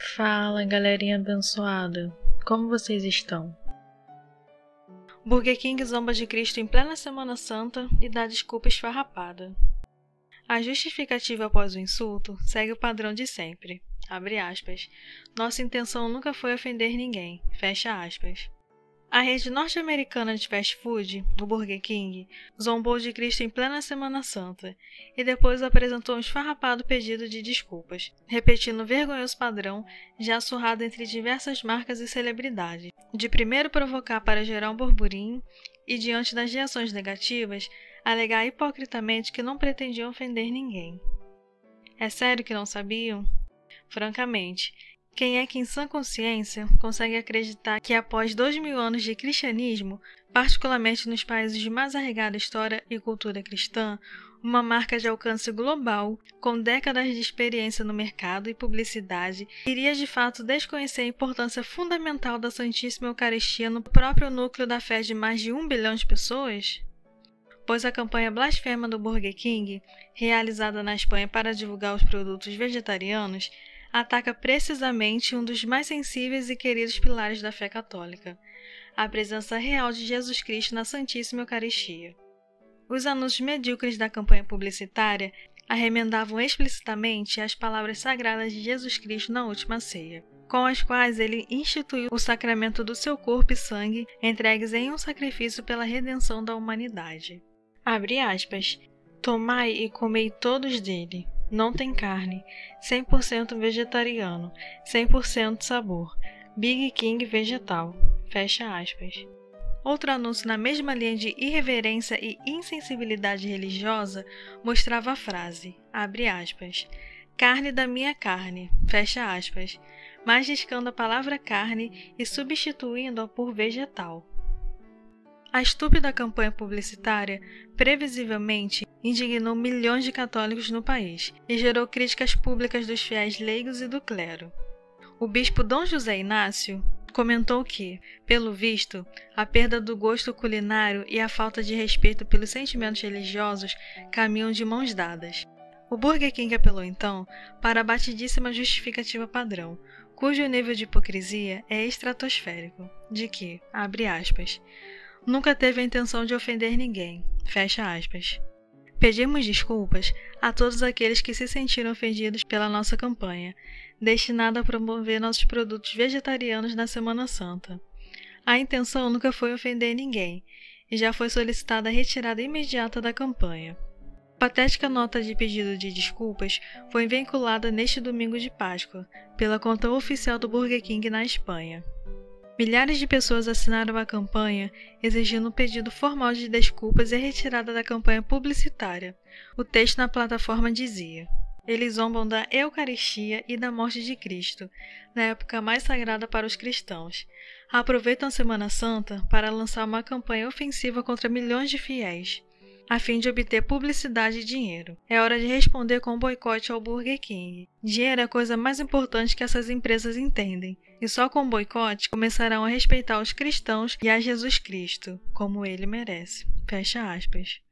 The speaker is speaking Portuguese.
Fala, galerinha abençoada. Como vocês estão? Burger King zomba de Cristo em plena Semana Santa e dá desculpa esfarrapada. A justificativa após o insulto segue o padrão de sempre. Abre aspas. Nossa intenção nunca foi ofender ninguém. Fecha aspas. A rede norte-americana de fast food, o Burger King, zombou de Cristo em plena Semana Santa e depois apresentou um esfarrapado pedido de desculpas, repetindo o vergonhoso padrão já surrado entre diversas marcas e celebridades, de primeiro provocar para gerar um burburinho e, diante das reações negativas, alegar hipocritamente que não pretendiam ofender ninguém. É sério que não sabiam? Francamente, quem é que em sã consciência consegue acreditar que após 2000 anos de cristianismo, particularmente nos países de mais arraigada história e cultura cristã, uma marca de alcance global, com décadas de experiência no mercado e publicidade, iria de fato desconhecer a importância fundamental da Santíssima Eucaristia no próprio núcleo da fé de mais de 1 bilhão de pessoas? Pois a campanha blasfema do Burger King, realizada na Espanha para divulgar os produtos vegetarianos, ataca precisamente um dos mais sensíveis e queridos pilares da fé católica, a presença real de Jesus Cristo na Santíssima Eucaristia. Os anúncios medíocres da campanha publicitária arremendavam explicitamente as palavras sagradas de Jesus Cristo na última ceia, com as quais ele instituiu o sacramento do seu corpo e sangue entregues em um sacrifício pela redenção da humanidade. Abre aspas. Tomai e comei todos dele. Não tem carne, 100% vegetariano, 100% sabor, Big King vegetal, fecha aspas. Outro anúncio na mesma linha de irreverência e insensibilidade religiosa mostrava a frase, abre aspas, carne da minha carne, fecha aspas, mas riscando a palavra carne e substituindo-a por vegetal. A estúpida campanha publicitária, previsivelmente, indignou milhões de católicos no país e gerou críticas públicas dos fiéis leigos e do clero. O bispo Dom José Inácio comentou que, pelo visto, a perda do gosto culinário e a falta de respeito pelos sentimentos religiosos caminham de mãos dadas. O Burger King apelou então para a batidíssima justificativa padrão, cujo nível de hipocrisia é estratosférico, de que, abre aspas, nunca teve a intenção de ofender ninguém, fecha aspas. Pedimos desculpas a todos aqueles que se sentiram ofendidos pela nossa campanha, destinada a promover nossos produtos vegetarianos na Semana Santa. A intenção nunca foi ofender ninguém, e já foi solicitada a retirada imediata da campanha. A patética nota de pedido de desculpas foi vinculada neste domingo de Páscoa, pela conta oficial do Burger King na Espanha. Milhares de pessoas assinaram a campanha exigindo um pedido formal de desculpas e a retirada da campanha publicitária. O texto na plataforma dizia: eles zombam da Eucaristia e da morte de Cristo, na época mais sagrada para os cristãos. Aproveitam a Semana Santa para lançar uma campanha ofensiva contra milhões de fiéis, a fim de obter publicidade e dinheiro. É hora de responder com um boicote ao Burger King. Dinheiro é a coisa mais importante que essas empresas entendem, e só com o boicote começarão a respeitar os cristãos e a Jesus Cristo, como ele merece. Fecha aspas.